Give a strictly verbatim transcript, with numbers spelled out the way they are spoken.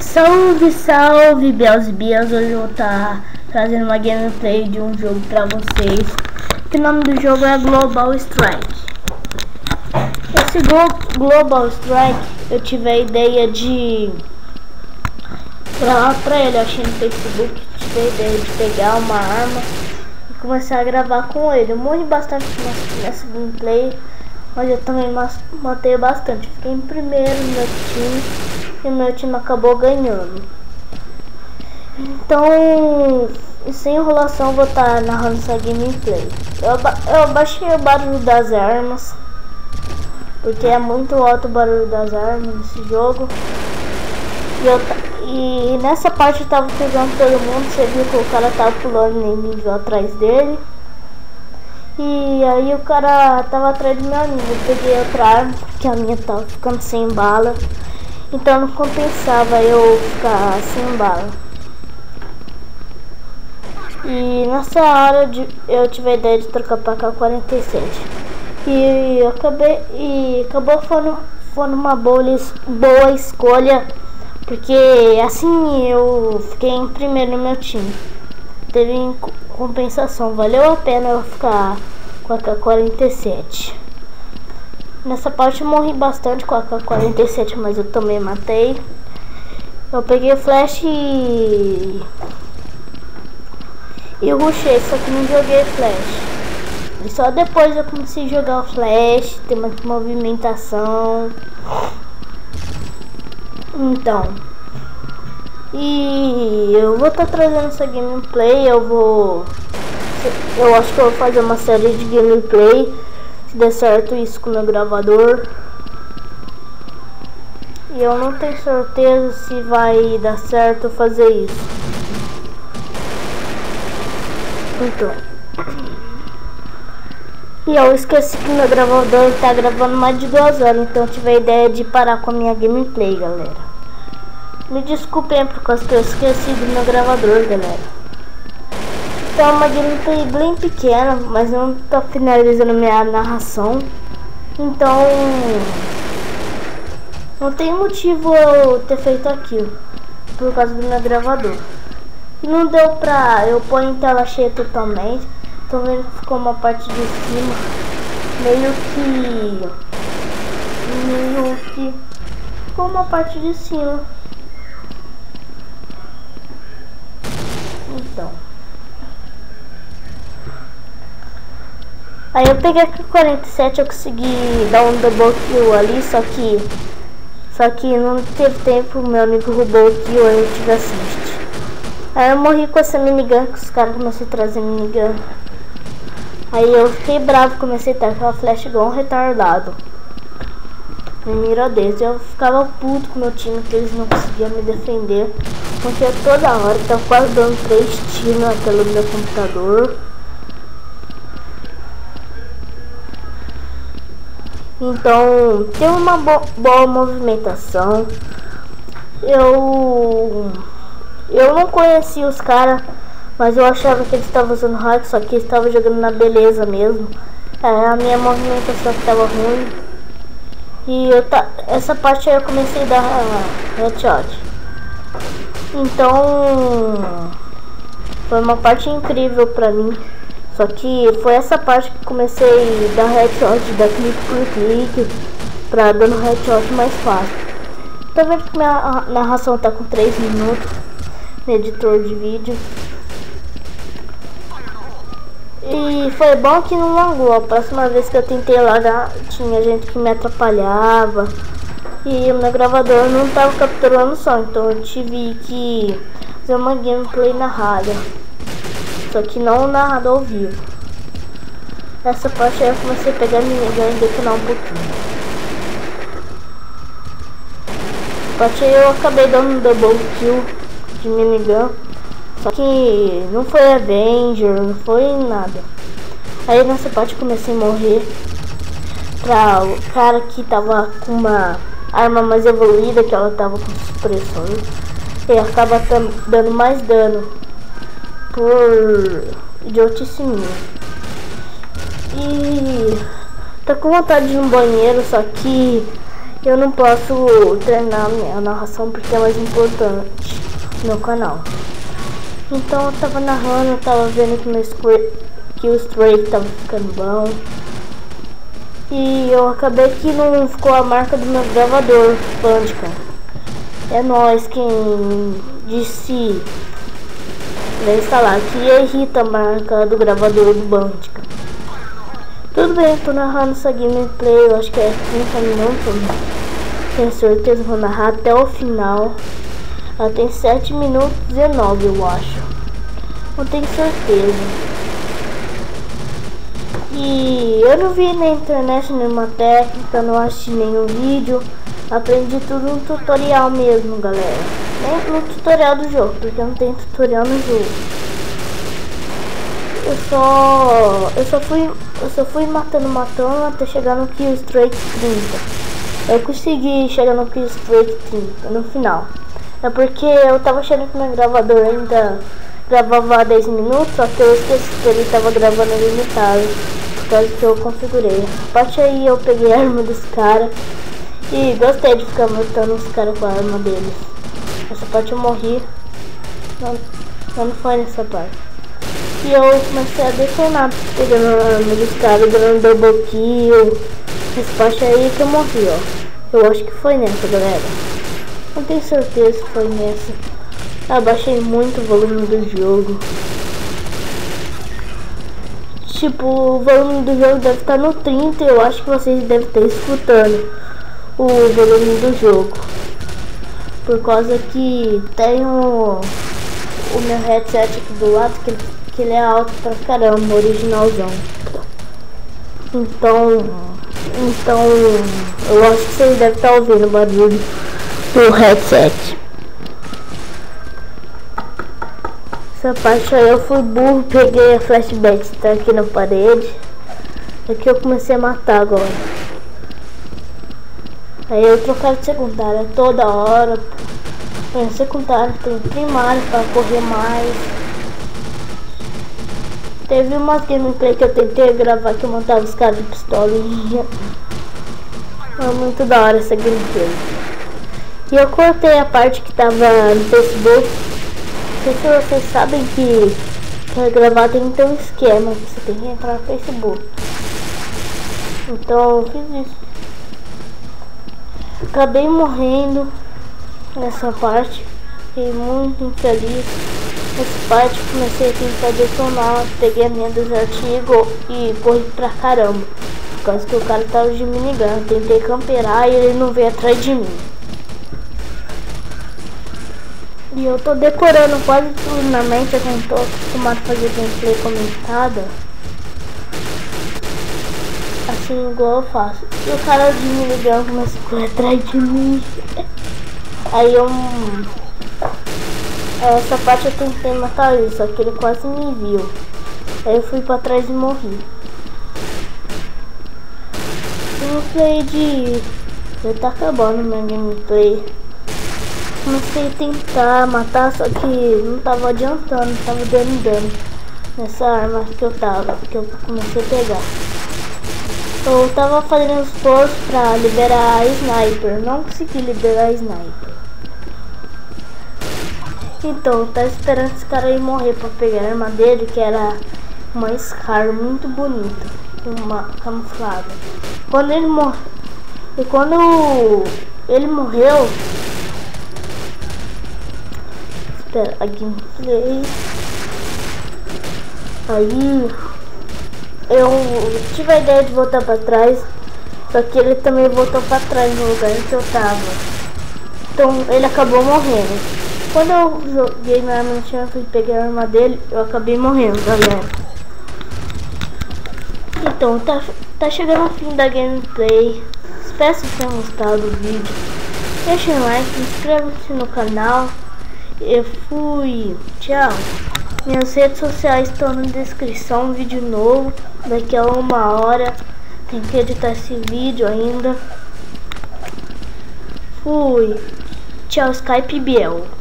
Salve, salve, Biels e Bias. Hoje eu vou estar trazendo uma gameplay de um jogo pra vocês. O nome do jogo é Global Strike. Esse Global Strike eu tive a ideia de gravar pra ele. Eu achei no Facebook, tive a ideia de pegar uma arma e começar a gravar com ele. Eu morri bastante nessa gameplay, mas eu também matei bastante. Fiquei em primeiro no meu time e meu time acabou ganhando. Então, sem enrolação, vou estar narrando essa gameplay. Eu, aba eu abaixei o barulho das armas, porque é muito alto o barulho das armas nesse jogo. E, eu, e nessa parte eu tava pegando todo mundo. Você viu que o cara tava pulando em nível atrás dele. E aí o cara tava atrás do meu amigo. Eu peguei outra arma, porque a minha tava ficando sem bala. Então não compensava eu ficar sem bala. E nessa hora de, eu tive a ideia de trocar pra K quarenta e sete. E eu acabei e acabou foi, foi uma boa, boa escolha, porque assim eu fiquei em primeiro no meu time. Teve compensação, valeu a pena eu ficar com a K quarenta e sete. Nessa parte eu morri bastante com a K quarenta e sete, mas eu também matei. Eu peguei o flash e... e rushei, só que não joguei flash. E só depois eu comecei a jogar o flash, ter uma movimentação. Então... E eu vou estar tá trazendo essa gameplay, eu vou... Eu acho que eu vou fazer uma série de gameplay, se der certo isso com o meu gravador. E eu não tenho certeza se vai dar certo fazer isso. Então... E eu esqueci que meu gravador está gravando mais de duas horas, então eu tive a ideia de parar com a minha gameplay, galera. Me desculpem por causa que eu esqueci do meu gravador, galera. Então é uma gameplay bem pequena, mas não tá finalizando minha narração. Então não tem motivo eu ter feito aquilo por causa do meu gravador. E não deu pra eu pôr em tela cheia totalmente. Tô vendo que ficou uma parte de cima meio que meio que ficou uma parte de cima. Então, aí eu peguei a K quarenta e sete, eu consegui dar um double kill ali, só que só que não teve tempo, meu amigo roubou o kill, aí eu tive assist. Aí eu morri com essa minigun, que os caras começaram a trazer minigun. Aí eu fiquei bravo, comecei a tacar a flash igual um retardado. Me mira deles, eu ficava puto com meu time, que eles não conseguiam me defender. Porque toda hora tava quase dando três tiros na tela do meu computador. Então tem uma bo boa movimentação. Eu eu não conhecia os caras, mas eu achava que eles estavam usando hack, só que eles estavam jogando na beleza mesmo. É, a minha movimentação que tava ruim. E eu ta essa parte aí eu comecei a dar uh, headshot. Então foi uma parte incrível pra mim. Só que foi essa parte que comecei a dar headshot, dar clique por clique, pra dando headshot mais fácil. Tô vendo que minha narração tá com três minutos no editor de vídeo. E foi bom que não lagou. A próxima vez que eu tentei largar, tinha gente que me atrapalhava. E o meu gravador não estava capturando o som, então eu tive que fazer uma gameplay narrada. Só que não narrada ao vivo. Nessa parte aí eu comecei a pegar minigun e detonar um pouquinho. Nessa parte aí eu acabei dando um double kill de minigun. Só que não foi Avenger, não foi nada. Aí nessa parte eu comecei a morrer pra o cara que tava com uma arma mais evoluída, que ela tava com supressões, e acaba dando mais dano por idiotice minha. E tá com vontade de ir no banheiro, só que Eu não posso treinar minha narração porque é mais importante no meu canal. Então eu tava narrando, eu tava vendo que, meu que o strike tava ficando bom. E eu acabei que não ficou a marca do meu gravador Bandicam. É nóis quem disse pra instalar, que irrita a marca do gravador do Bandicam. Tudo bem, tô narrando essa gameplay, eu acho que é trinta minutos. Tenho certeza, vou narrar até o final. Ela tem sete minutos e dezenove, eu acho. Não tenho certeza. E eu não vi na internet nenhuma técnica, não assisti nenhum vídeo. Aprendi tudo no tutorial mesmo, galera. Nem no tutorial do jogo, porque não tem tutorial no jogo. Eu só, eu só fui, eu só fui matando, matando até chegar no Kill Strike trinta. Eu consegui chegar no Kill Strike trinta no final. É porque eu tava achando que meu gravador ainda gravava dez minutos, só que eu esqueci que ele tava gravando limitado, por causa que eu configurei. A parte aí eu peguei a arma dos caras e gostei de ficar matando os caras com a arma deles. Essa parte eu morri, não, não foi nessa parte. E eu comecei a detonar, pegando a arma dos caras, dando double kill. Essa parte aí que eu morri, ó. Eu acho que foi nessa, galera. Não tenho certeza que foi nessa. Abaixei muito o volume do jogo. Tipo, o volume do jogo deve estar no trinta. Eu acho que vocês devem estar escutando o volume do jogo. Por causa que tem o, o meu headset aqui do lado, que, que ele é alto pra caramba, originalzão. Então... Então, eu acho que vocês devem estar ouvindo o barulho do headset. Essa parte aí eu fui burro, peguei a flashbang que tá aqui na parede. Aqui eu comecei a matar agora. Aí eu trocar de secundária toda hora. Tem secundária, tem primária para correr mais. Teve umas gameplay que eu tentei gravar que eu montava os caras de pistolinha. Foi muito da hora essa gameplay. E eu cortei a parte que tava no Facebook. Não sei se vocês sabem que para gravar tem que ter um esquema. Você tem que entrar no Facebook. Então eu fiz isso. Acabei morrendo nessa parte. Fiquei muito infeliz. Nessa parte comecei a tentar detonar, peguei a minha dos artigos e corri pra caramba. Por causa que o cara tava de minigun. Tentei camperar e ele não veio atrás de mim. E eu tô decorando quase tudo na mente, eu não tô acostumado a fazer gameplay comentada. Assim igual eu faço. E o cara de minigun começou a correr atrás de mim. Aí eu... Essa parte eu tentei matar ele, só que ele quase me viu. Aí eu fui pra trás e morri. Gameplay de... Já tá acabando minha gameplay. Comecei a tentar matar, só que não tava adiantando, não tava dando dano nessa arma que eu tava, que eu comecei a pegar. Eu tava fazendo esforço pra liberar a sniper, não consegui liberar a sniper. Então, eu tava esperando esse cara aí morrer pra pegar a arma dele, que era uma Scar muito bonita, uma camuflada. Quando ele morreu, e quando ele morreu, espera, a gameplay, aí eu tive a ideia de voltar pra trás, só que ele também voltou pra trás no lugar em que eu tava. Então ele acabou morrendo. Quando eu joguei minha arma no chão e fui pegar a arma dele, eu acabei morrendo, galera. Então, tá, tá chegando o fim da gameplay. Espero que tenham gostado do vídeo. Deixa um like, inscreva-se no canal. Eu fui. Tchau. Minhas redes sociais estão na descrição. Vídeo novo daqui a uma hora. Tem que editar esse vídeo ainda. Fui. Tchau, Skype Biel.